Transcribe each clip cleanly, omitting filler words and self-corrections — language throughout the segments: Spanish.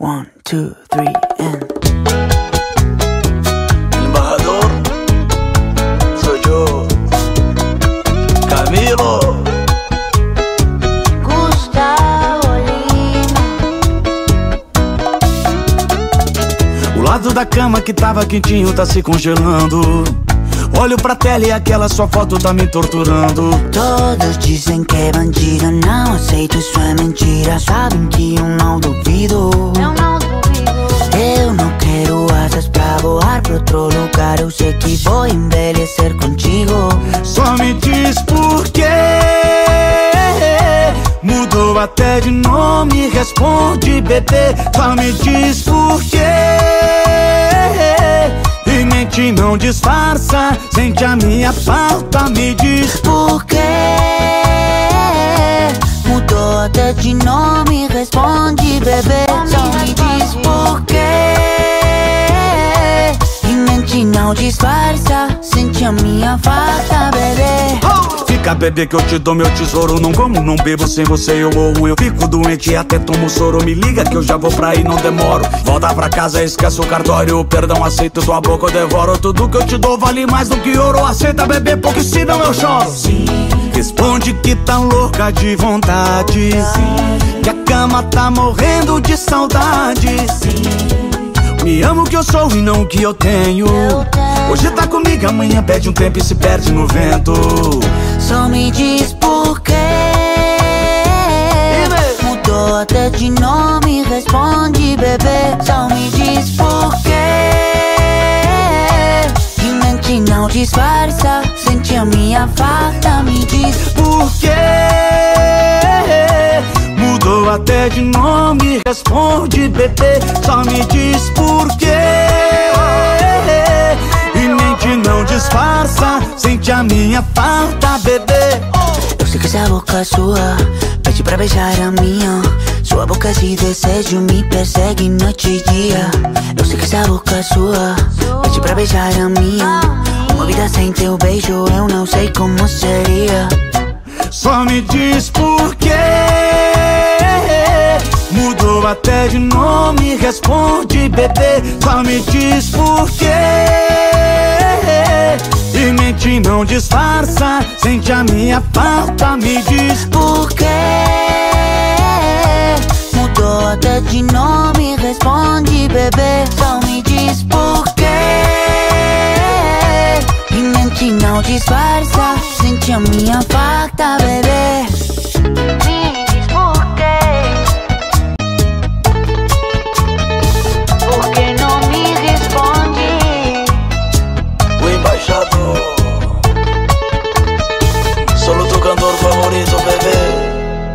1, 2, 3, and... El embajador soy yo, Camilo Gustavo Lima. O lado da cama que tava quentinho tá se congelando. Olho pra tela e aquela sua foto tá me torturando. Todos dizem que é bandido, não aceito, isso é mentira. Sabem que eu não duvido. Eu não duvido. Eu não quero asas pra voar pra outro lugar. Eu sei que vou envelhecer contigo. Só me diz por quê. Mudou até de nome, responde, bebê. Só me diz por quê. E mente não disfarça, sente a minha falta, me diz por quê. Mudou até de nome, responde, bebê. Só me diz por quê. E mente não disfarça, sente a minha falta, bebê. Fica, bebê, que eu te dou meu tesouro. Não como, não bebo, sem você eu morro. Eu fico doente e até tomo soro. Me liga que eu já vou pra aí, não demoro. Volta pra casa, esquece o cartório. Perdão, aceito, tua boca eu devoro. Tudo que eu te dou vale mais do que ouro. Aceita, bebê, porque senão eu choro. Sim. Responde que tá louca de vontade. Sim. Que a cama tá morrendo de saudade. Sim. Me amo o que eu sou e não o que eu tenho. Hoje tá comigo, amanhã perde um tempo e se perde no vento. Só me diz por quê. Mudou até de nome, responde, bebê. Só me diz por quê. E mente não disfarça, sente a minha falta, me diz por quê. Mudou até de nome, responde, bebê. Só me diz por quê. E mente não disfarça, sente a minha falta, bebê. Eu sei que essa boca é sua, pede pra beijar a minha. Sua boca de desejo me persegue noite e dia. Eu sei que essa boca é sua, pede pra beijar a minha. Uma vida sem teu beijo eu não sei como seria. Só me diz por quê. Mudou até de nome, responde, bebê. Só me diz por quê. E mente não disfarça, sente a minha falta, me diz por quê. Mudou até de nome, responde, bebê. Só me diz por quê. E mente não disfarça, sente a minha falta, bebê. Me diz por quê. Por que não me responde? o embaixador, solo tu cantor favorito, bebé.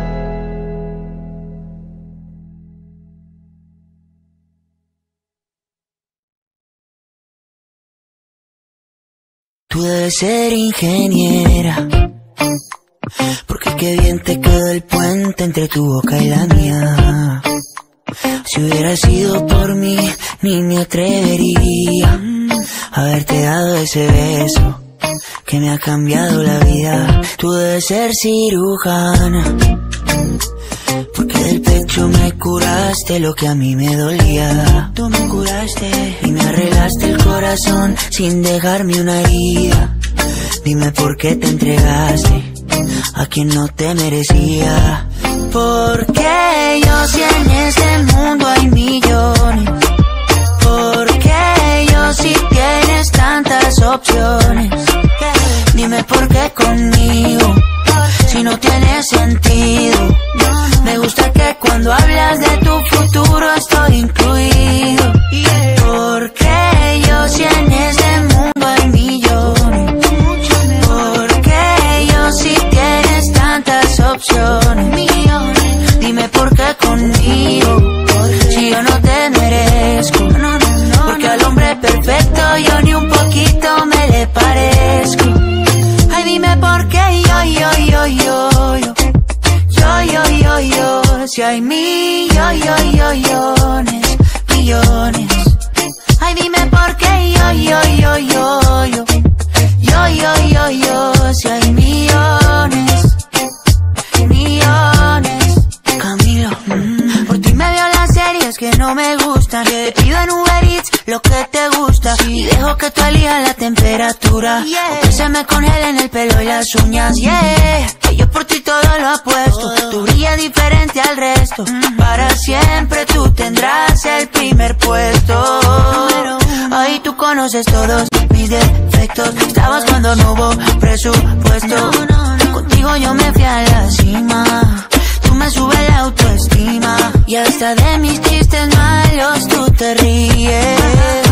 Tú debes ser ingeniera, porque qué bien te quedó el puente entre tu boca y la mía. Si hubiera sido por mí, ni me atrevería a haberte dado ese beso que me ha cambiado la vida. Tú debes ser cirujana, porque del pecho me curaste lo que a mí me dolía. Tú me curaste y me arreglaste el corazón sin dejarme una herida. Dime por qué te entregaste a quien no te merecía. Porque yo si en este mundo hay millones. Porque yo si tienes tantas opciones. Dime por qué conmigo, si no tiene sentido. Me gusta que cuando hablas de tu futuro estoy incluido. Porque yo si en este mundo hay millones. Porque yo si tienes tantas opciones. Dime por qué conmigo, si yo no te merezco. Porque al hombre perfecto yo ni un poquito me le parezco. que no me gustan. Te pido en Uber Eats lo que te gusta y dejo que tú elijas la temperatura. Que se me congelen el pelo y las uñas, que yo por ti todo lo apuesto. Tú brillas diferente al resto. Para siempre tú tendrás el primer puesto. Ahí tú conoces todos mis defectos. Estabas cuando no hubo presupuesto. Contigo yo me fui a la cima. Tú me subes la autoestima. Y hasta de mis chistes malos tú te ríes.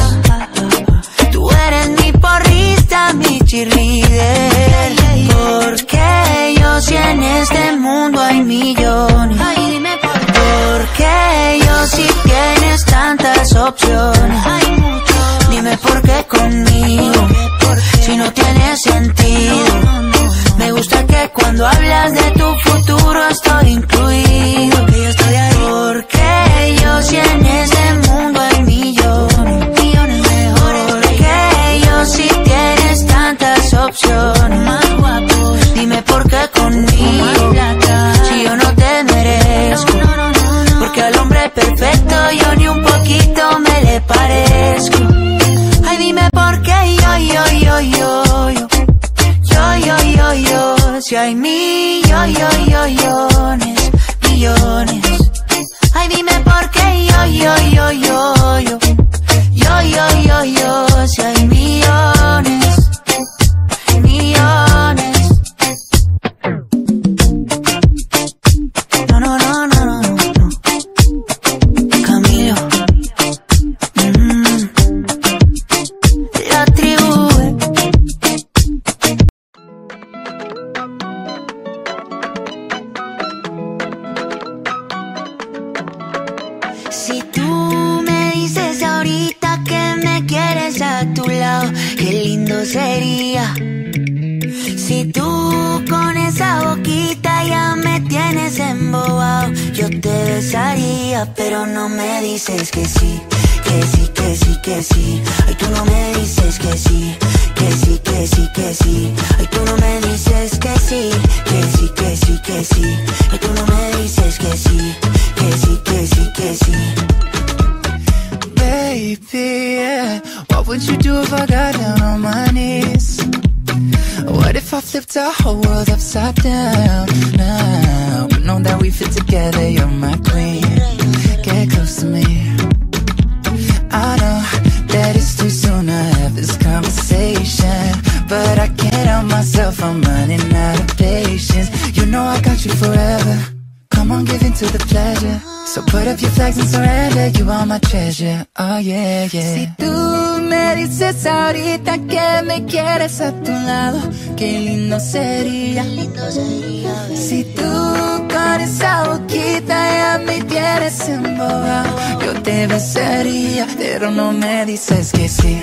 Tú eres mi porrista, mi cheerleader. Porque yo si en este mundo hay millones. Porque yo si tienes tantas opciones. Dime por qué conmigo, si no tiene sentido. Me gusta que cuando hablas de tu futuro estoy incluido. Porque yo si en este mundo hay millones mejores. Porque yo si tienes tantas opciones más guapos. Dime por qué conmigo, si yo no te merezco. Porque al hombre perfecto yo ni un poquito me le parezco. Ay, dime por qué yo. Si hay millones. Ay, dime por qué yo. Si hay millones. No. Camilo. La tribu. Si tú me dices ahorita que me quieres a tu lado, qué lindo sería. Si tú con esa boquita ya me tienes embobado, yo te besaría, pero no me dices que sí. Ay, tú no me dices que sí. Ay, tú no me dices que sí. Ay, tú no me dices que sí. Baby, yeah. What would you do if I got down on my knees? What if I flipped our whole world upside down now? But know that we fit together, you're my queen. Get close to me. I know that it's too soon to have this conversation, but I can't help myself, I'm running out of patience. You know I got you forever. Come on, give in to the pleasure. So put up your flags and surrender. You are my treasure, oh yeah. Si tú me dices ahorita que me quieres a tu lado, qué lindo sería. Si tú con esa boquita ya me tienes embobado, yo te besaría, pero no me dices que sí.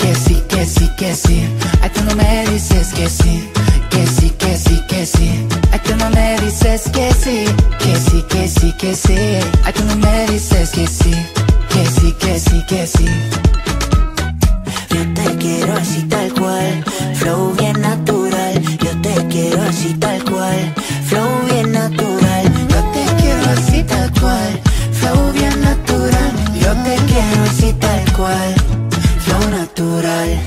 Ay, tú no me dices que sí. Ay, tú no me dices que sí. Ay, tú no me dices que sí. Yo te quiero así tal cual, flow bien natural. Yo te quiero así tal cual, flow bien natural. Yo te quiero así tal cual, flow bien natural. Yo te quiero así tal cual, flow natural.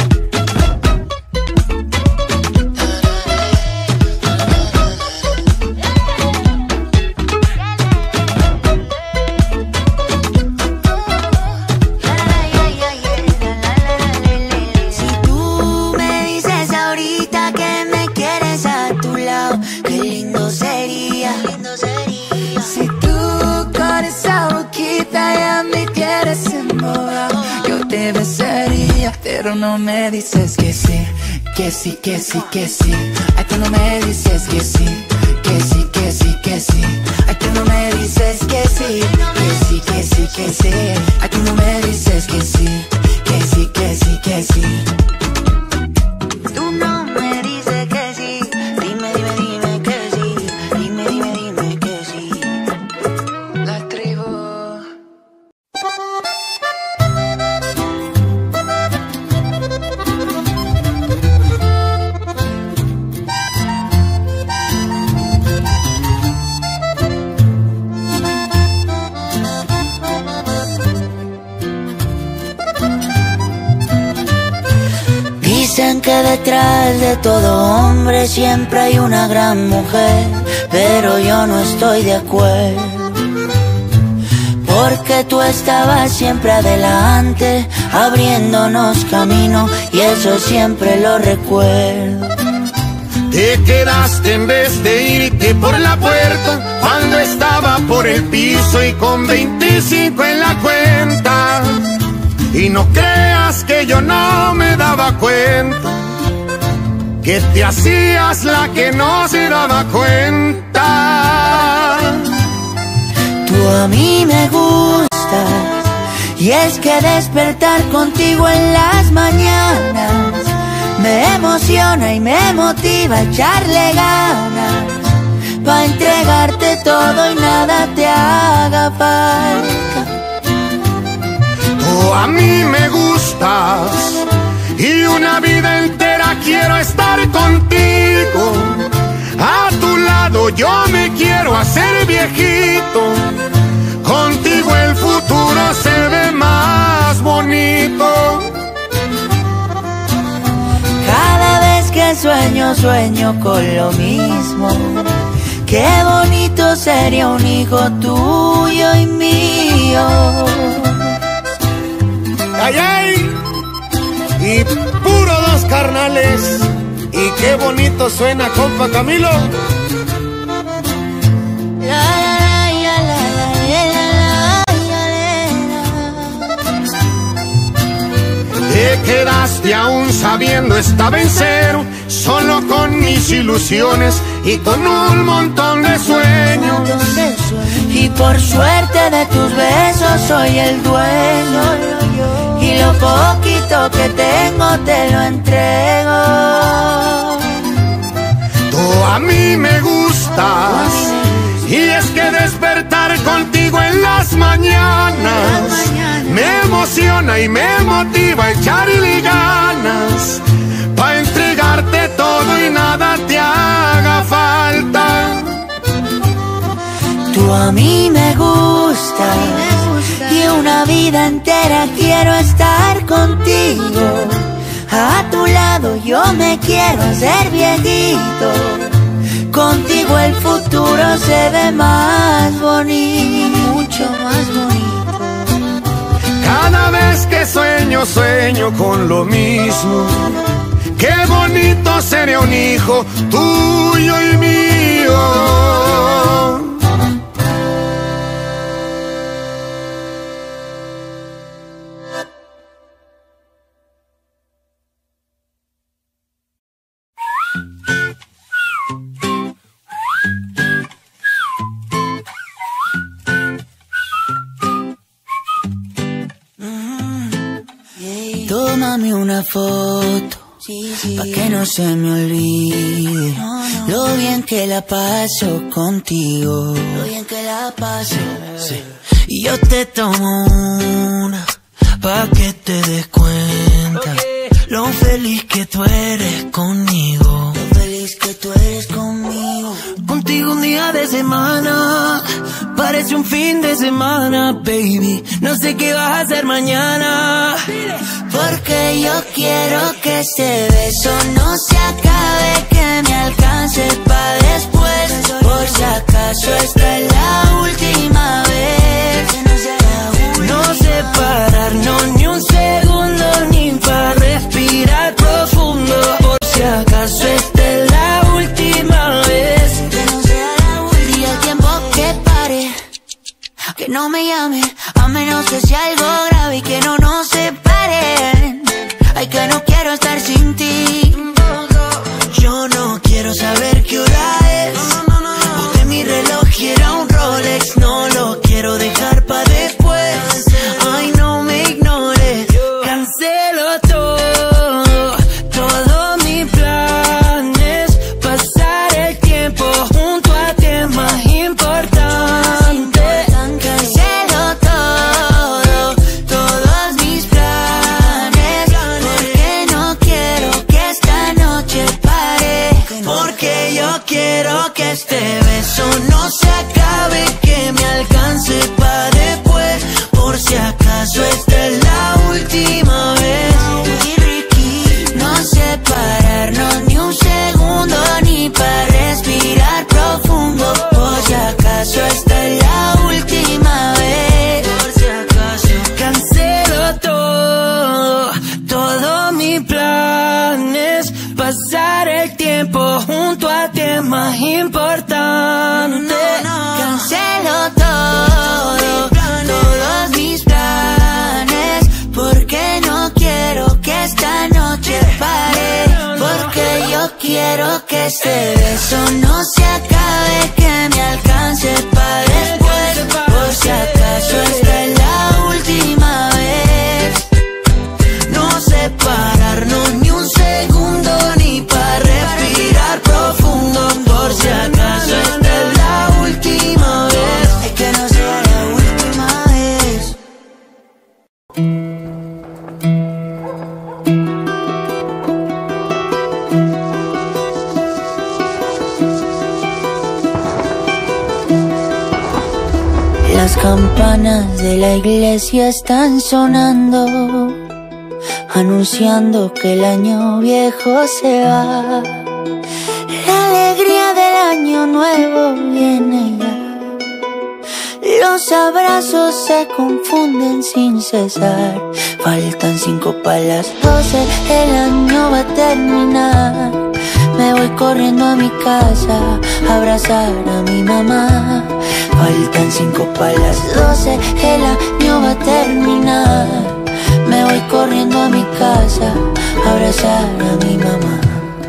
Pero no me dices que sí. Ay, tú no me dices que sí. Ay, tú no me dices que sí. Ay, tú no me dices que sí. Tú no me dices que sí. Dime que sí. Dime que sí. La tribu. que detrás de todo hombre siempre hay una gran mujer, pero yo no estoy de acuerdo. Porque tú estabas siempre adelante, abriéndonos camino, y eso siempre lo recuerdo. Te quedaste en vez de irte por la puerta cuando estaba por el piso y con 25 en la cuenta. Y no creas que yo no me daba cuenta, que te hacías la que no se daba cuenta. Tú a mí me gustas, y es que despertar contigo en las mañanas me emociona y me motiva a echarle ganas, pa' entregarte todo y nada te haga falta. Tú a mí me gustas, y una vida entera quiero estar contigo. A tu lado yo me quiero hacer viejito, contigo el futuro se ve más bonito. Cada vez que sueño, sueño con lo mismo. Qué bonito sería un hijo tuyo y mío. ¡Ay, ay! Y puro dos carnales. Y qué bonito suena, compa Camilo. Te quedaste aún sabiendo estaba en cero, solo con mis ilusiones y con un montón de sueños. Y por suerte de tus besos soy el dueño, y lo poquito que tengo te lo entrego. Tú a mí me gustas, y es que despertar contigo en las mañanas me emociona y me motiva a echarle ganas, pa' entregarte todo y nada te haga falta. Tú a mí me gustas, y una vida entera quiero estar contigo. A tu lado yo me quiero hacer viejito, contigo el futuro se ve más bonito, mucho más bonito. Cada vez que sueño, sueño con lo mismo. Qué bonito sería un hijo tuyo y mío. Tómame una foto, pa' que no se me olvide lo bien que la paso contigo. Lo bien que la paso. Sí. Y yo te tomo una, pa' que te des cuenta lo feliz que tú eres conmigo. Lo feliz que tú eres conmigo. Contigo un día de semana parece un fin de semana, baby. No sé qué vas a hacer mañana, porque yo quiero que este beso no se acabe, que me alcance pa' después. Por si acaso esta es la última vez. No separarnos ni un segundo, ni para respirar profundo. Por si acaso esta es la última vez. Y el tiempo que pare, que no me llame, a menos que sea algo grave y que no nos separen. Ay, que no quiero estar sin ti. Yo no quiero saber qué hora es, porque mi reloj era un Rolex. No lo quiero dejar pa' después. Ay, no me ignores, cancelo todo, todos mis planes. Pasar el tiempo junto a ti es más importante. Cancelo todo, todos mis planes, porque no quiero que esta noche pare. Porque yo quiero que este beso no se acabe, que me alcance pa' después. Por si acaso esta es la última vez. No sepa importante. Cancelo todo, todos mis planes, porque no quiero que esta noche pare, porque yo quiero que este beso no se acabe, que me alcance para después, por si acaso esta es la última vez. No separarnos ni un segundo, ni para respirar profundo, por si acaso esta es la última vez. Ay, que no sea la última vez. Las campanas de la iglesia están sonando, anunciando que el año viejo se va. La alegría del año nuevo viene ya. Los abrazos se confunden sin cesar. Faltan 5 para las 12, el año va a terminar. Me voy corriendo a mi casa a abrazar a mi mamá. Faltan 5 para las 12, el año va a terminar. Me voy corriendo a mi casa a abrazar a mi mamá.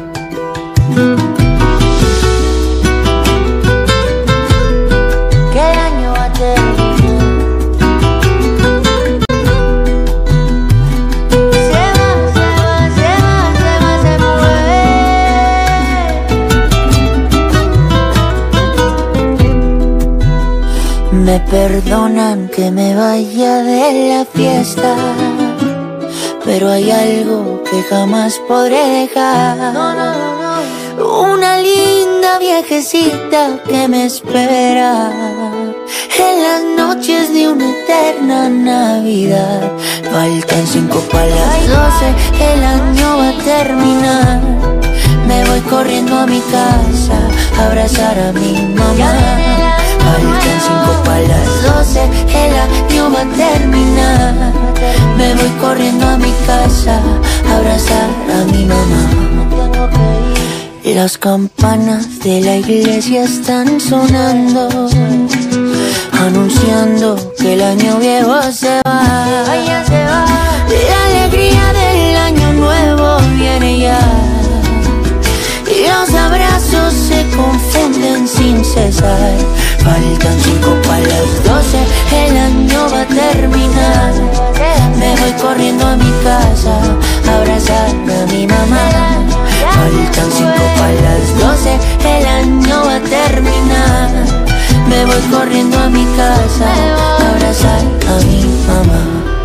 Que el año va a terminar. Se va, se va, se va, se va, se mueve. Me perdonan que me vaya de la fiesta, pero hay algo que jamás podré dejar. Una linda viejecita que me espera en las noches de una eterna Navidad. Faltan 5 para las 12, el año va a terminar. Me voy corriendo a mi casa a abrazar a mi mamá. Faltan 5 para las 12, el año va a terminar. Me voy corriendo a mi casa a abrazar a mi mamá. Las campanas de la iglesia están sonando, anunciando que el año viejo se va. La alegría del año nuevo viene ya. Los abrazos se confunden sin cesar. Faltan 5 para las 12, el año va a terminar. Me voy corriendo a mi casa a abrazar a mi mamá. Faltan 5 para las 12, el año va a terminar. Me voy corriendo a mi casa a abrazar a mi mamá.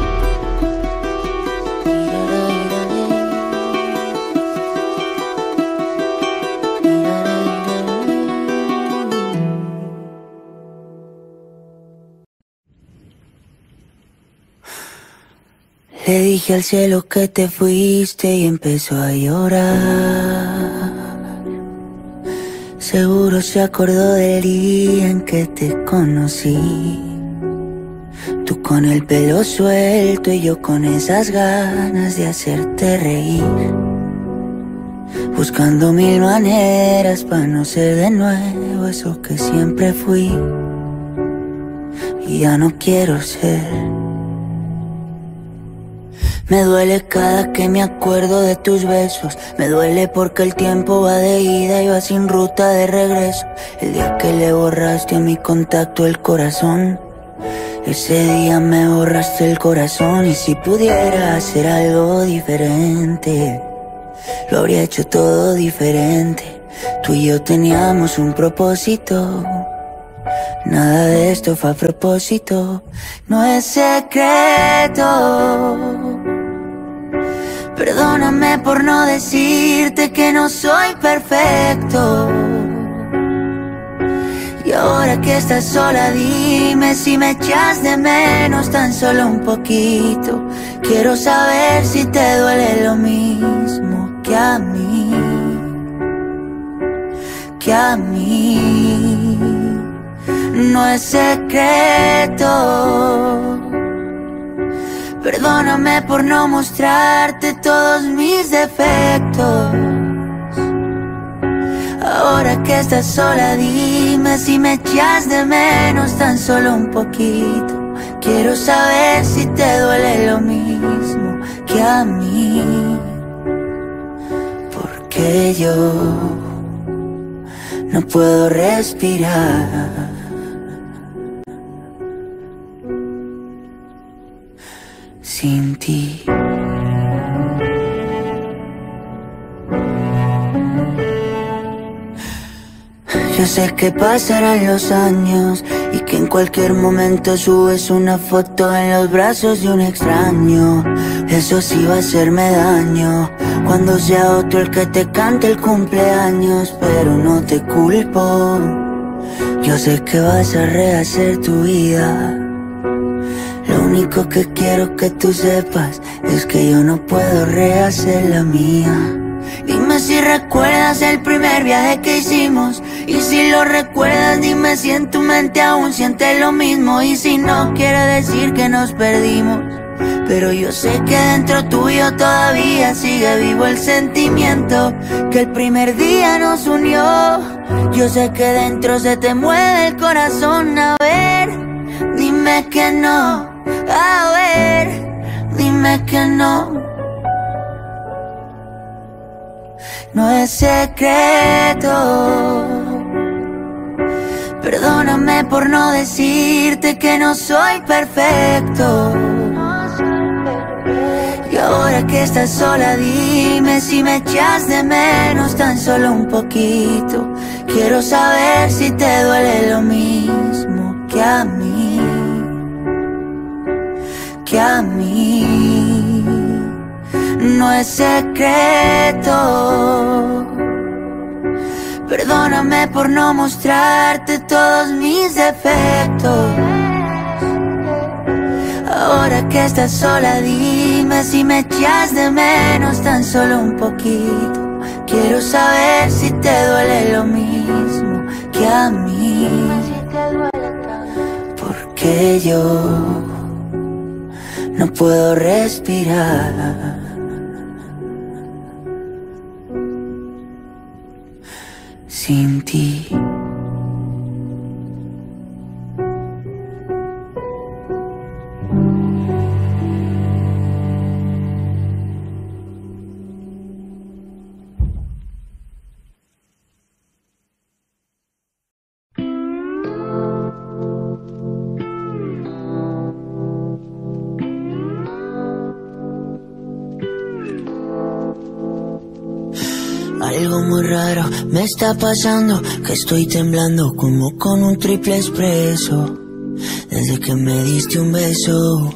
Le dije al cielo que te fuiste y empezó a llorar. Seguro se acordó del día en que te conocí. Tú con el pelo suelto y yo con esas ganas de hacerte reír. Buscando 1000 maneras para no ser de nuevo eso que siempre fui. Y ya no quiero ser. Me duele cada que me acuerdo de tus besos. Me duele porque el tiempo va de ida y va sin ruta de regreso. El día que le borraste a mi contacto el corazón, ese día me borraste el corazón. Y si pudiera hacer algo diferente, lo habría hecho todo diferente. Tú y yo teníamos un propósito. Nada de esto fue a propósito. No es secreto. Perdóname por no decirte que no soy perfecto. Y ahora que estás sola, dime si me echas de menos tan solo un poquito. Quiero saber si te duele lo mismo que a mí. Que a mí. No es secreto. Perdóname por no mostrarte todos mis defectos. Ahora que estás sola, dime si me echas de menos tan solo un poquito. Quiero saber si te duele lo mismo que a mí. Porque yo no puedo respirar sin ti. Yo sé que pasarán los años y que en cualquier momento subes una foto en los brazos de un extraño. Eso sí va a hacerme daño cuando sea otro el que te cante el cumpleaños, pero no te culpo. Yo sé que vas a rehacer tu vida. Lo único que quiero que tú sepas es que yo no puedo rehacer la mía. Dime si recuerdas el primer viaje que hicimos, y si lo recuerdas dime si en tu mente aún sientes lo mismo. Y si no, quiere decir que nos perdimos, pero yo sé que dentro tuyo todavía sigue vivo el sentimiento que el primer día nos unió. Yo sé que dentro se te mueve el corazón. A ver, dime que no. A ver, dime que no. No es secreto. Perdóname por no decirte que no soy perfecto. Y ahora que estás sola, dime si me echas de menos tan solo un poquito. Quiero saber si te duele lo mismo que a mí. Que a mí. No es secreto. Perdóname por no mostrarte todos mis defectos. Ahora que estás sola, dime si me echas de menos tan solo un poquito. Quiero saber si te duele lo mismo que a mí. Porque yo no puedo respirar sin ti. Algo muy raro me está pasando, que estoy temblando como con un triple expreso desde que me diste un beso.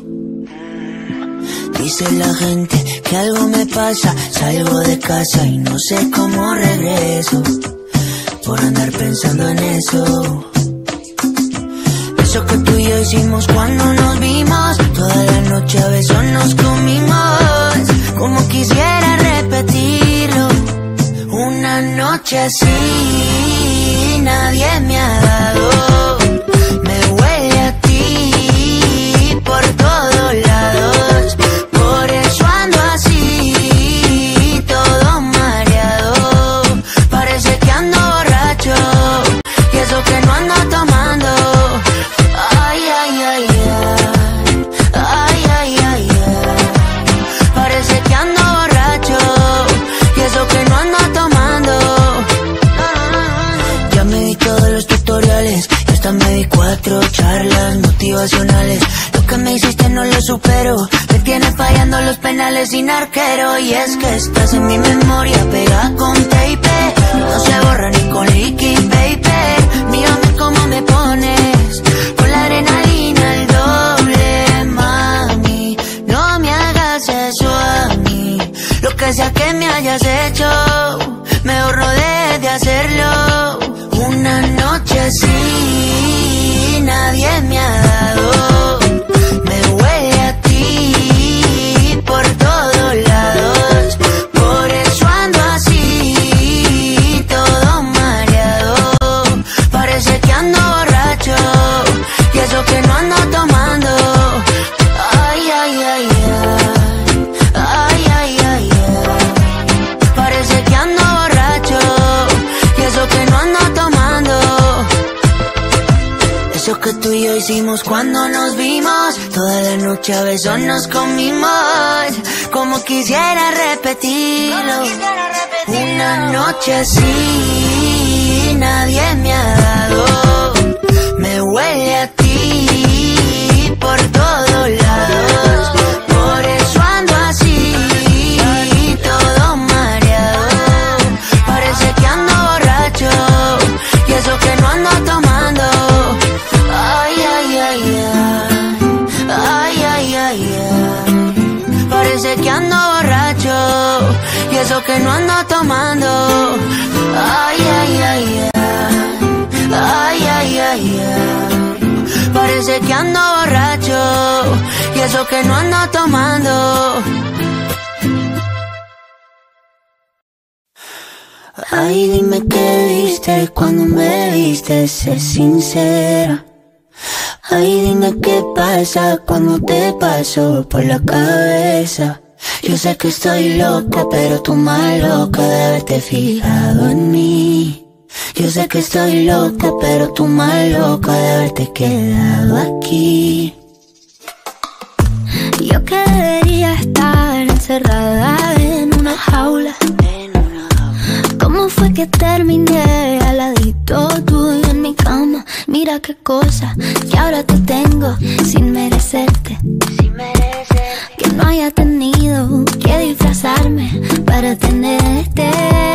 Dice la gente que algo me pasa, salgo de casa y no sé cómo regreso por andar pensando en eso. Eso que tú y yo hicimos cuando nos vimos, toda la noche a besos nos comimos. Como quisiera repetirlo, una noche así nadie me ha dado. Me huele a ti por todos lados, por eso ando así, todo mareado. Parece que ando borracho, y eso que no ando tomando. Ay, ay, ay, ay, ay, ay, ay, ay. Parece que ando borracho, y eso que no ando tomando. Ya me di todos los tutoriales, y hasta me di 4 charlas motivacionales. Lo que me hiciste no lo supero, me tiene fallando los penales sin arquero. Y es que estás en mi memoria pegada con tape, no se borra ni con liquid paper. Mírame cómo me pones, con la adrenalina al doble, mami. No me hagas eso a mí, lo que sea que me hayas hecho, me ahorro de hacerlo. Una noche así nadie me ha dado. Me huele a ti por todos lados, por eso ando así, todo mareado. Parece que ando borracho, y eso que no ando tomando. Ay, ay, ay, ay, ay, ay, ay, ay. Parece que ando borracho, y eso hicimos cuando nos vimos. Toda la noche a besos nos comimos. Como quisiera repetirlo. Una noche así nadie me ha dado. Me huele a ti por todos lados. Por eso ando así, todo mareado. Parece que ando borracho, y eso que no ando tomando. Ay, ay, ay, ay. Ay, ay, ay, ay. Parece que ando borracho, y eso que no ando tomando. Ay, ay, ay, ay. Ay, ay, ay, ay. Parece que ando borracho, y eso que no ando tomando. Ay, dime qué viste cuando me viste, sé sincera. Ay, dime qué pasa cuando te paso por la cabeza. Yo sé que estoy loca, pero tú más loca de haberte fijado en mí. Yo sé que estoy loca, pero tú más loca de haberte quedado aquí. Yo quería estar encerrada en una jaula. ¿Cómo fue que terminé al ladito tuyo en mi cama? Mira qué cosa que ahora te tengo sin merecerte. Que no haya tenido que disfrazarme para tenerte.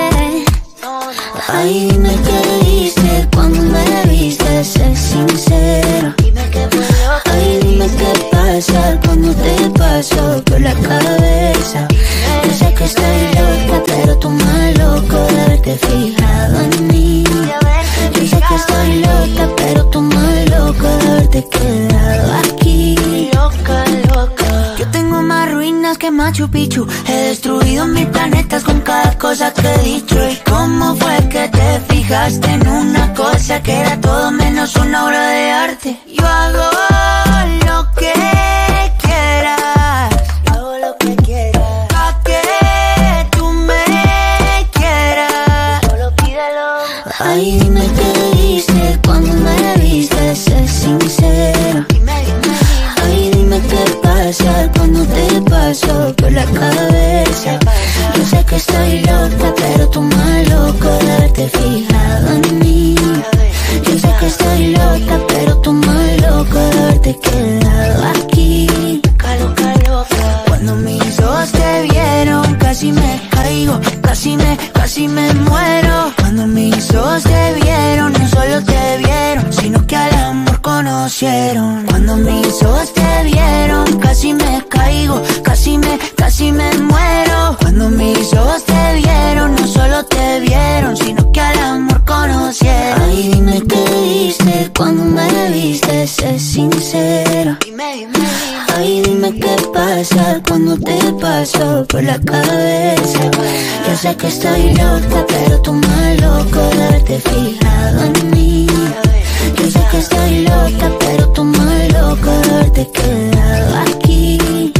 Ay, dime qué viste cuando me viste, sé sincera. Ay, dime qué pasa cuando te paso por la cabeza. Yo sé que estoy loca, pero tú más loco de haberte fijado en mí. Yo sé que estoy loca, pero tú más loco de haberte quedado aquí. Loca, loca. Yo tengo más ruinas que Machu Picchu. He destruido 1000 planetas con cada cosa que he dicho. ¿Y cómo fue que te fijaste en una cosa que era todo menos una obra de arte? Yo hago lo que quieras. Yo hago lo que quieras. Pa' que tú me quieras. Solo pídelo. Ay, dime qué viste cuando me viste, sé sincera. Ay, dime qué pasa cuando te paso por la cabeza. Yo sé que estoy loca, pero tú más loco de haberte fijado en mí. Yo sé que estoy loca, pero tú más loco de haberte quedado aquí. Loca, loca. Cuando mis ojos te vieron, casi me caigo, casi me muero. Cuando mis ojos te vieron, no solo te vieron, sino que al amor conocieron. Cuando mis ojos te vieron, casi me caigo, casi me muero. Cuando mis ojos te vieron, no solo te vieron, sino que al amor conocieron. Ay, dime qué viste cuando me viste, sé sincera. Ay, dime qué pasa cuando te paso por la cabeza. Yo sé que estoy loca, pero tú más loco de haberte fijado en mí. Yo sé que estoy loca, pero tú más loco de haberte quedado aquí.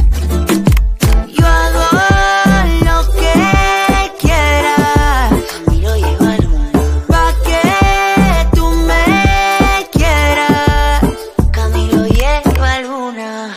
Yo hago lo que quieras. Camilo lleva Luna. Pa' que tú me quieras. Camilo lleva Luna.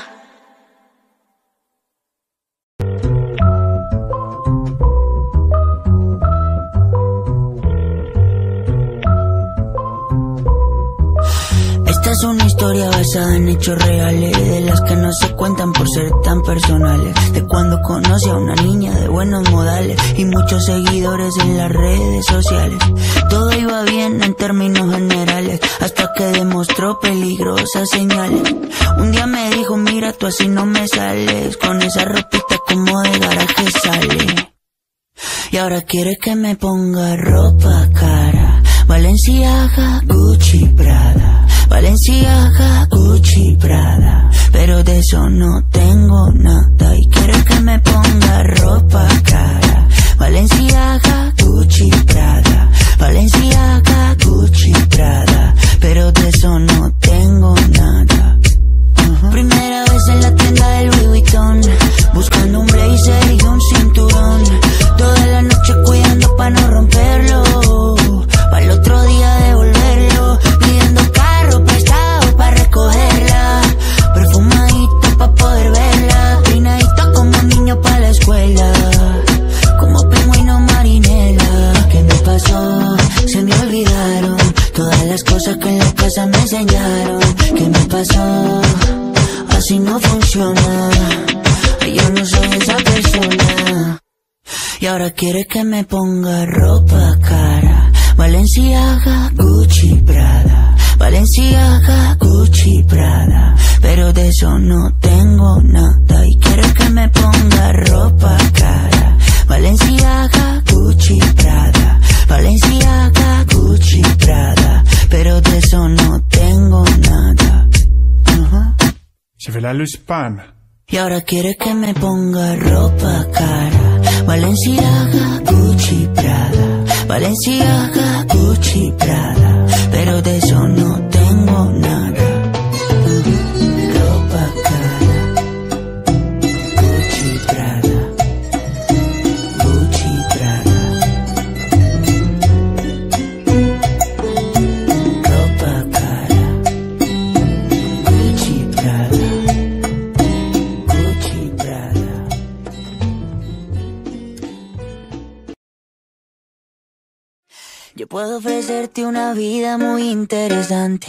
Esta es una historia basada en hechos reales, de las que no se cuentan por ser tan personales. De cuando conocí a una niña de buenos modales y muchos seguidores en las redes sociales. Todo iba bien en términos generales, hasta que demostró peligrosas señales. Un día me dijo, mira, tú así no me sales, con esa ropita como de garaje sale. Y ahora quiere que me ponga ropa cara. Balenciaga, Gucci, Prada. Balenciaga, Gucci, Prada. Pero de eso no tengo nada. Y quiere que me ponga ropa cara. Valenciaga, Gucci, Prada. Valenciaga, Gucci, Prada. Pero de eso no tengo nada. Primera vez en la tienda del Louis Vuitton, buscando un blazer y un cinturón. Toda la noche cuidando pa' no romperlo, pa' el otro día devolverlo. Pidiendo carro prestado pa' recoger que yo no soy esa persona. Y ahora quiere que me ponga ropa cara. Balenciaga, Gucci, Prada. Balenciaga, Gucci, Prada. Pero de eso no tengo nada. Y quiere que me ponga ropa cara. Balenciaga, Gucci, Prada. Balenciaga, Gucci, Prada. Pero de eso no tengo nada. Je vais la Luspan. Y ahora quiere que me ponga ropa cara. Balenciaga, Gucci, Prada. Balenciaga, Gucci, Prada. Pero de eso no tengo nada. Ropa cara. Gucci, Prada. Gucci, Prada. Ropa cara. Gucci, Prada. Gucci, Prada. Yo puedo ofrecerte una vida muy interesante,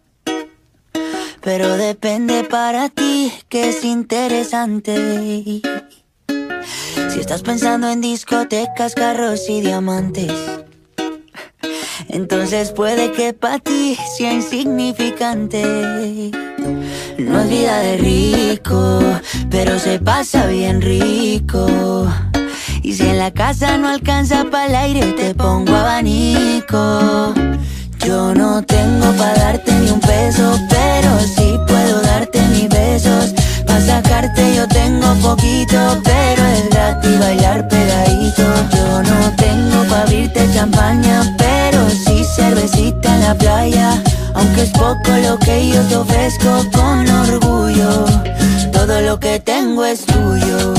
pero depende para ti que es interesante. Si estás pensando en discotecas, carros y diamantes, entonces puede que para ti sea insignificante. No es vida de rico, pero se pasa bien rico. Y si en la casa no alcanza para el aire, te pongo abanico. Yo no tengo pa' darte ni un peso, pero sí puedo darte mis besos. Pa' sacarte yo tengo poquito, pero es gratis bailar pegadito. Yo no tengo pa' abrirte champaña, pero sí cervecita en la playa. Aunque es poco lo que yo te ofrezco con orgullo, todo lo que tengo es tuyo.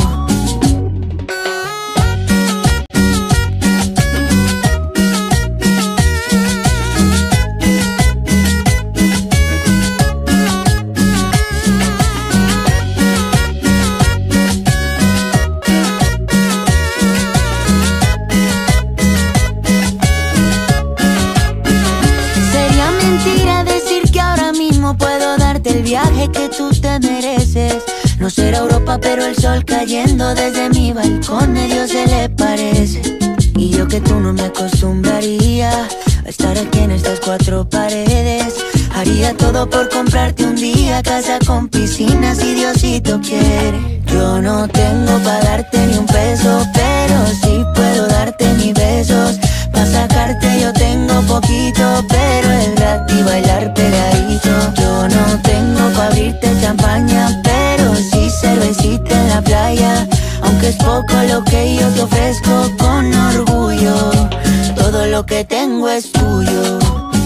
Que tú te mereces. No será Europa, pero el sol cayendo desde mi balcón a Dios se le parece. Y yo que tú no me acostumbraría a estar aquí en estas cuatro paredes. Haría todo por comprarte un día casa con piscina si Diosito quiere. Yo no tengo pa' darte ni un peso, pero sí puedo darte mis besos. Pa' sacarte yo tengo poquito, pero es gratis bailar pegadito. Yo no tengo pa' abrirte champaña, pero sí cervecita en la playa. Aunque es poco lo que yo te ofrezco con orgullo, todo lo que tengo es tuyo.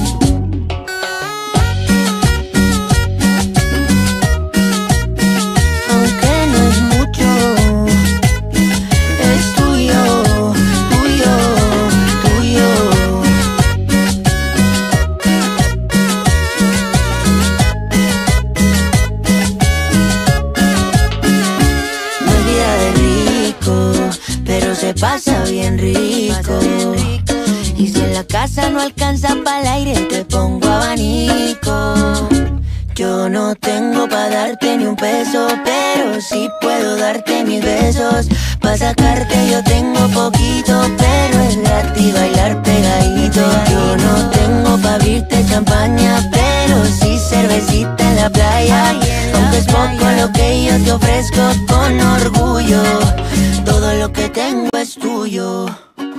Pasa bien rico. Y si en la casa no alcanza para el aire, te pongo abanico. Yo no tengo pa' darte ni un peso, pero sí puedo darte mis besos. Pa' sacarte yo tengo poquito, pero es gratis bailar pegadito. Yo no tengo pa' abrirte champaña, pero sí cervecita en la playa. Aunque es poco lo que yo te ofrezco con orgullo, todo lo que tengo es tuyo.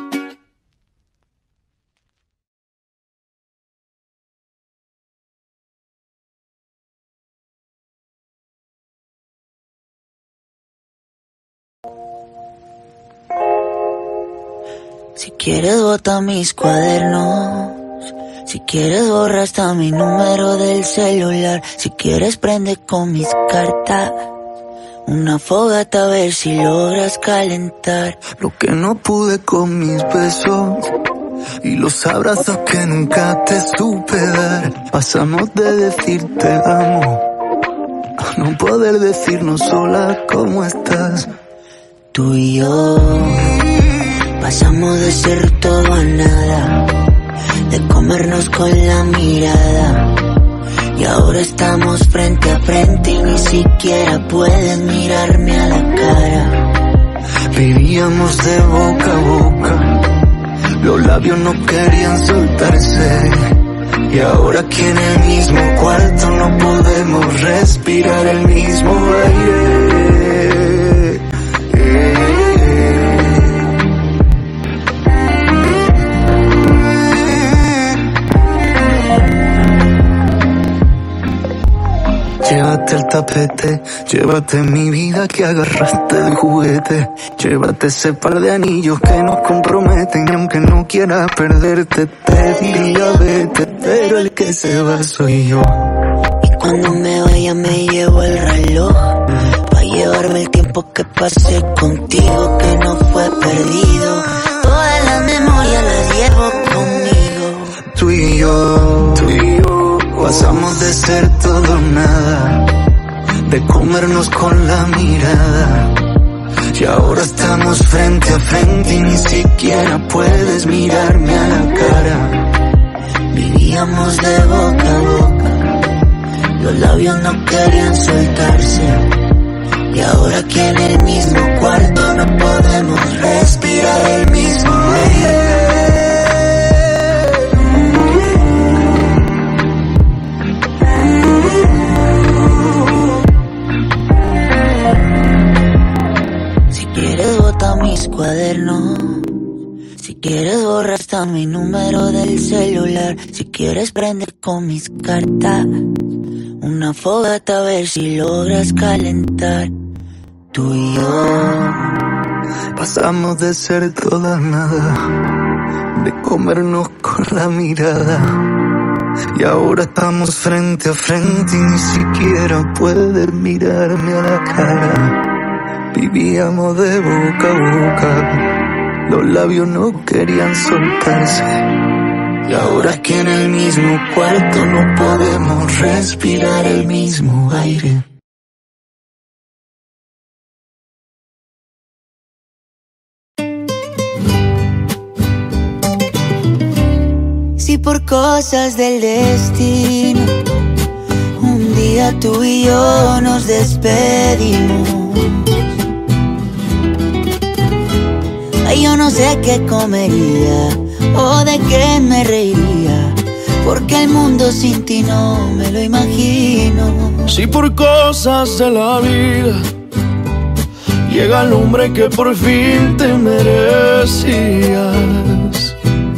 Si quieres bota mis cuadernos, si quieres borra hasta mi número del celular, si quieres prende con mis cartas una fogata a ver si logras calentar lo que no pude con mis besos y los abrazos que nunca te supe dar. Pasamos de decir te amo a no poder decirnos sola cómo estás. Tú y yo pasamos de ser todo a nada, de comernos con la mirada. Y ahora estamos frente a frente y ni siquiera puedes mirarme a la cara. Vivíamos de boca a boca, los labios no querían soltarse. Y ahora aquí en el mismo cuarto no podemos respirar el mismo aire. Llévate el tapete, llévate mi vida que agarraste de juguete. Llévate ese par de anillos que nos comprometen y aunque no quiera perderte te diría vete, pero el que se va soy yo. Y cuando me vaya me llevo el reloj, pa' llevarme el tiempo que pasé contigo que no fue perdido. Todas las memorias las llevo conmigo. Tú y yo pasamos de ser todo o nada, de comernos con la mirada. Y ahora estamos frente a frente y ni siquiera puedes mirarme a la cara. Vivíamos de boca a boca, los labios no querían soltarse. Y ahora aquí en el mismo cuarto no podemos respirar el mismo aire. Mis cuadernos, si quieres borra hasta mi número del celular. Si quieres prende con mis cartas una fogata a ver si logras calentar. Tú y yo pasamos de ser todo a nada, de comernos con la mirada. Y ahora estamos frente a frente y ni siquiera puedes mirarme a la cara. Vivíamos de boca a boca, los labios no querían soltarse. Y ahora aquí en el mismo cuarto no podemos respirar el mismo aire. Si por cosas del destino un día tú y yo nos despedimos, ay, yo no sé qué comería o de qué me reiría, porque el mundo sin ti no me lo imagino. Si por cosas de la vida llega el hombre que por fin te merecías,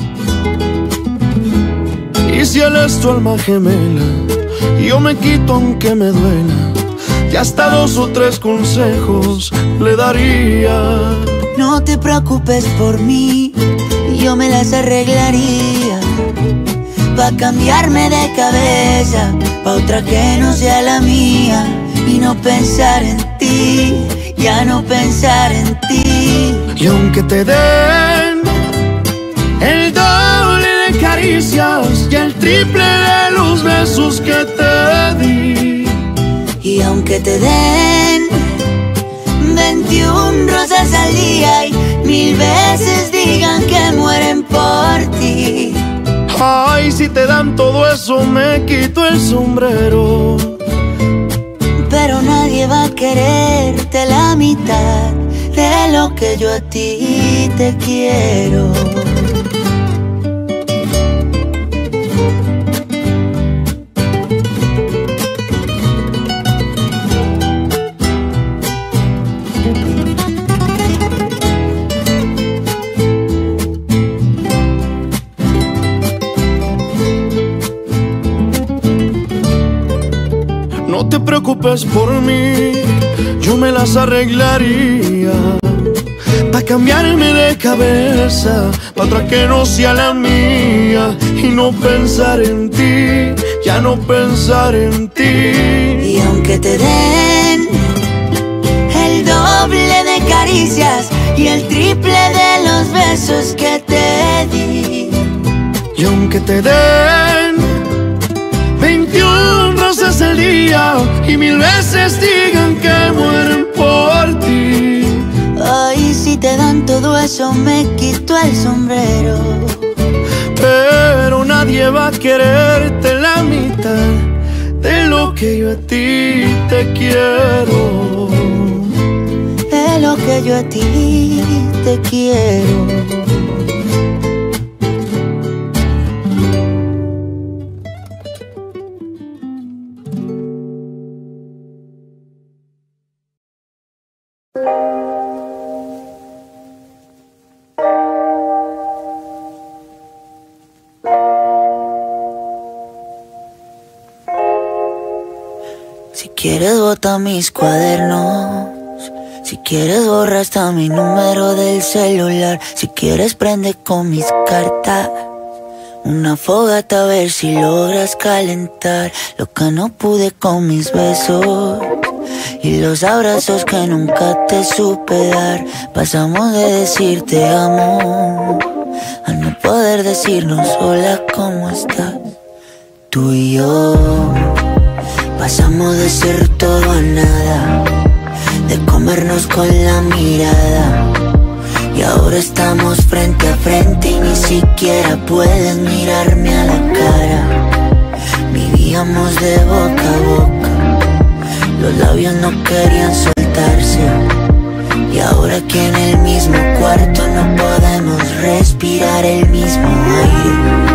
y si él es tu alma gemela, yo me quito aunque me duela, y hasta 2 o 3 consejos le daría. No te preocupes por mí, yo me las arreglaría, pa' cambiarme de cabeza, pa' otra que no sea la mía, y no pensar en ti, ya no pensar en ti. Y aunque te den el doble de caricias y el triple de los besos que te di, y aunque te den 21 rosas al día y 1000 veces digan que mueren por ti, ay, si te dan todo eso me quito el sombrero. Pero nadie va a quererte la mitad de lo que yo a ti te quiero. No te preocupes por mí, yo me las arreglaría, pa' cambiarme de cabeza, pa' otra que no sea la mía, y no pensar en ti, ya no pensar en ti. Y aunque te den el doble de caricias y el triple de los besos que te di, y aunque te den 21 rosas al día y 1000 veces digan que mueren por ti, ay, si te dan todo eso me quito el sombrero. Pero nadie va a quererte la mitad de lo que yo a ti te quiero, de lo que que yo a ti te quiero. Si quieres bota mis cuadernos, si quieres borra hasta mi número del celular, si quieres prende con mis cartas una fogata a ver si logras calentar lo que no pude con mis besos y los abrazos que nunca te supe dar. Pasamos de decir te amo a no poder decirnos hola, ¿cómo estás? Tú y yo pasamos de ser todo a nada, de comernos con la mirada, y ahora estamos frente a frente y ni siquiera puedes mirarme a la cara. Vivíamos de boca a boca, los labios no querían soltarse, y ahora aquí en el mismo cuarto no podemos respirar el mismo aire.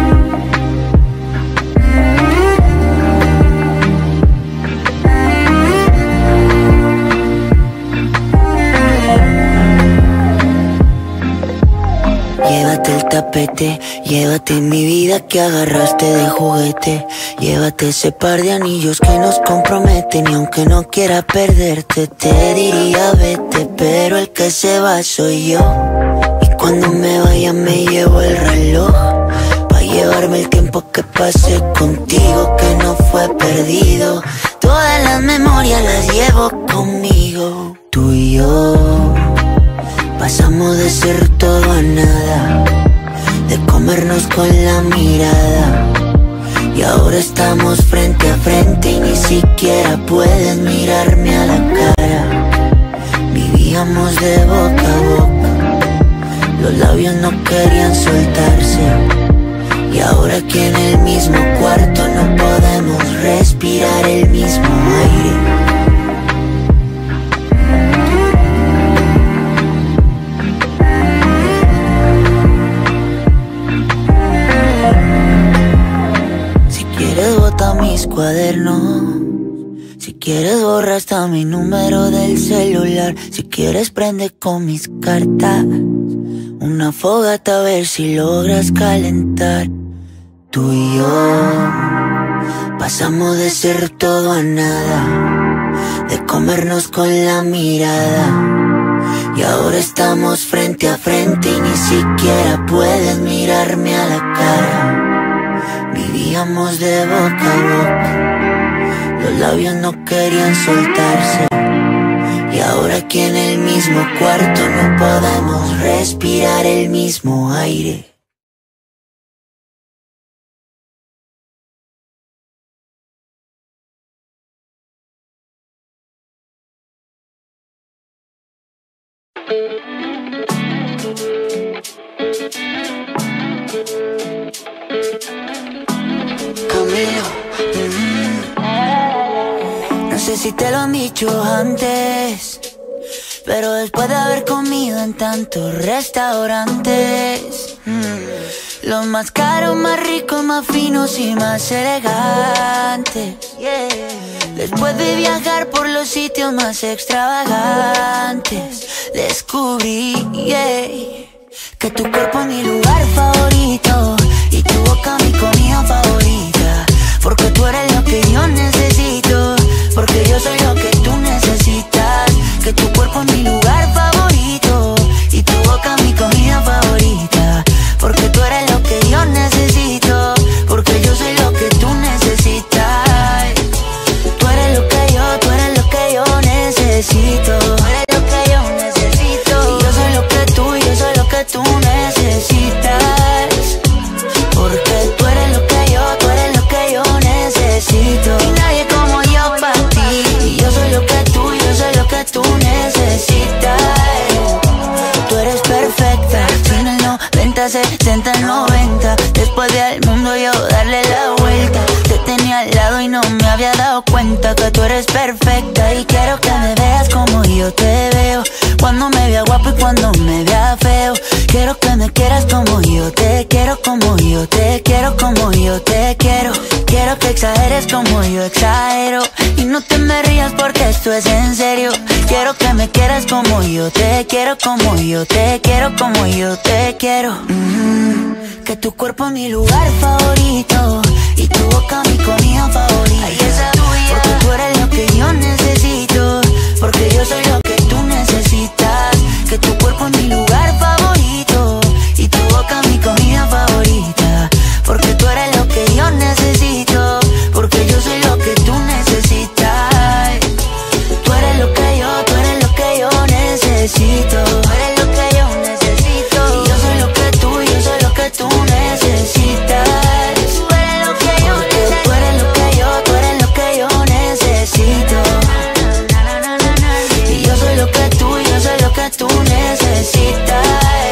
Llévate el tapete, llévate mi vida que agarraste de juguete, llévate ese par de anillos que nos comprometen, y aunque no quiera perderte te diría vete, pero el que se va soy yo, y cuando me vaya me llevo el reloj, pa' llevarme el tiempo que pasé contigo que no fue perdido, todas las memorias las llevo conmigo. Tú y yo pasamos de ser todo a nada, de comernos con la mirada, y ahora estamos frente a frente y ni siquiera puedes mirarme a la cara. Vivíamos de boca a boca, los labios no querían soltarse, y ahora aquí en el mismo cuarto no podemos respirar el mismo aire. Bota mis cuadernos, si quieres borra hasta mi número del celular, si quieres prende con mis cartas una fogata a ver si logras calentar. Tú y yo pasamos de ser todo a nada, de comernos con la mirada, y ahora estamos frente a frente y ni siquiera puedes mirarme a la cara. Vivíamos de boca a boca, los labios no querían soltarse, y ahora aquí en el mismo cuarto no podemos respirar el mismo aire. No sé si te lo han dicho antes, pero después de haber comido en tantos restaurantes, los más caros, más ricos, más finos y más elegantes, después de viajar por los sitios más extravagantes, descubrí que tu cuerpo es mi lugar favorito y tu boca mi comida favorita, porque tú eres lo que yo necesito, porque yo soy lo que tú necesitas. Que tu cuerpo es mi lugar favorito y tu boca mi comida favorita, porque tú eres lo que yo necesito, porque yo soy lo que tú necesitas. Tú eres lo que yo, tú eres lo que yo necesito, tú eres lo que yo necesito, y yo soy lo que tú, yo soy lo que tú necesitas, porque tú eres lo que yo, tú eres lo que yo necesito, y nadie como yo para ti, y yo soy lo que tú, yo soy lo que tú necesitas. Tú eres perfecta, sin el 90, 60, 90, después de al mundo yo darle la vuelta, te tenía al lado y no me había dado cuenta que tú eres perfecta, y quiero que me veas como yo te veo, cuando me vea esto es en serio. Quiero que me quieras como yo te quiero, como yo te quiero, como yo te quiero. Que tu cuerpo es mi lugar favorito y tu boca mi comida favorita. Ay, esa tuya. Porque tú eres lo que yo necesito, porque yo soy lo que tú necesitas. Que tu cuerpo es mi lugar favorito y tu boca mi comida favorita. Porque tú eres lo que yo necesito, porque yo soy lo que tú necesitas. Tú eres lo que yo, tú eres lo que yo necesito. Tú eres lo que yo necesito. Y yo soy lo que tú, yo soy lo que tú necesitas. Tú eres lo que yo necesito. Tú eres lo que yo, tú eres lo que yo necesito. Y yo soy lo que tú, yo soy lo que tú necesitas.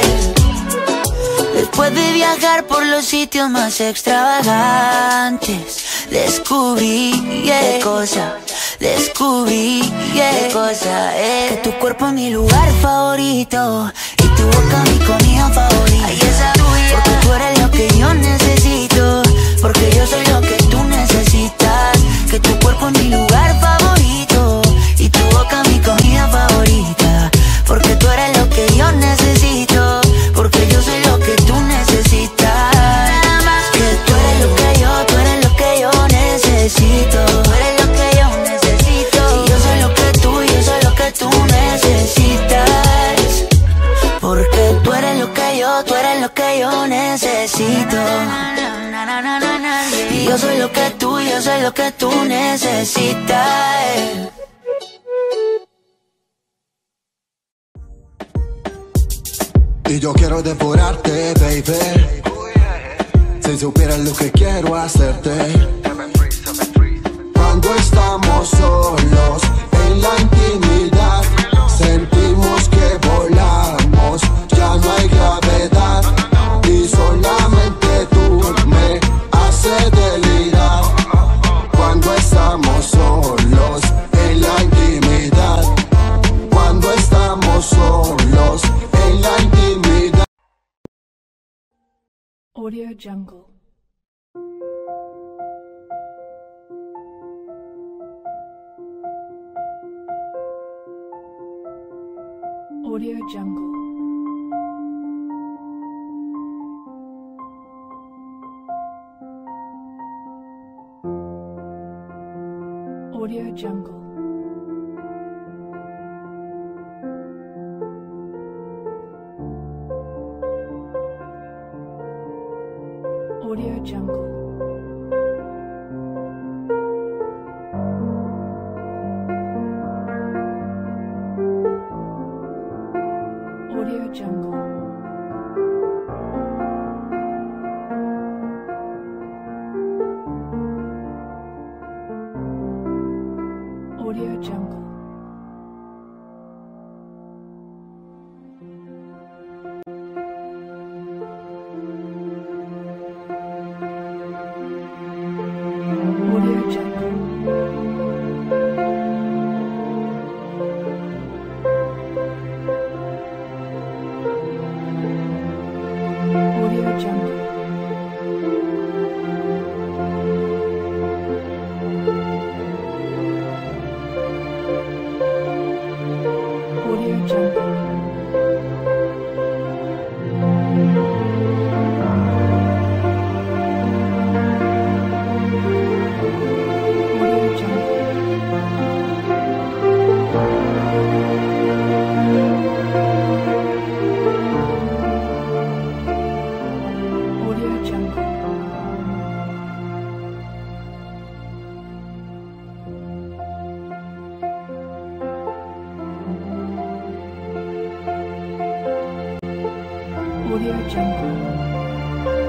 Después de viajar por los sitios más extravagantes, descubrí qué cosa, descubrí qué cosa es. Que tu cuerpo es mi lugar favorito y tu boca mi comida favorita. Ay, esa tuya. Porque tú eres lo que yo necesito, porque yo soy lo que tú necesitas. Que tu cuerpo es mi lugar favorito y tu boca mi comida favorita. Porque tú eres lo que yo necesito, porque yo soy lo que tú necesitas. Nada más que tú eres lo que yo, tú eres lo que yo necesito. Tú eres lo que yo necesito. Y yo soy lo que tú, yo soy lo que tú necesitas. Porque tú eres lo que yo, tú eres lo que yo necesito. Y yo soy lo que tú, yo soy lo que tú necesitas. Y yo quiero devorarte, baby. Si supieras lo que quiero hacerte. Cuando estamos solos en la intimidad, sentimos que volamos, ya no hay gravedad. Y solamente tú me haces delirar. Cuando estamos solos en la intimidad, cuando estamos solos en la intimidad. Audio Jungle. Audio Jungle. Audio Jungle. Audio Jungle. Audio Jungle. Audio Jungle. Audio Jungle. Audio Jungle. Audio Jungle. Audio Jungle. Audio Jungle. Audio Jungle.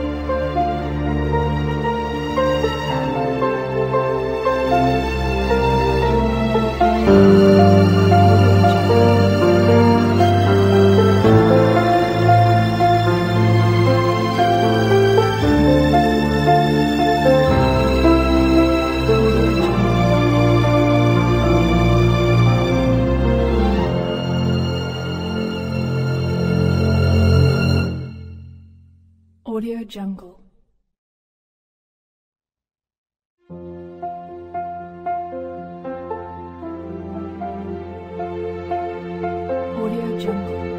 Audio Jungle. Jungle.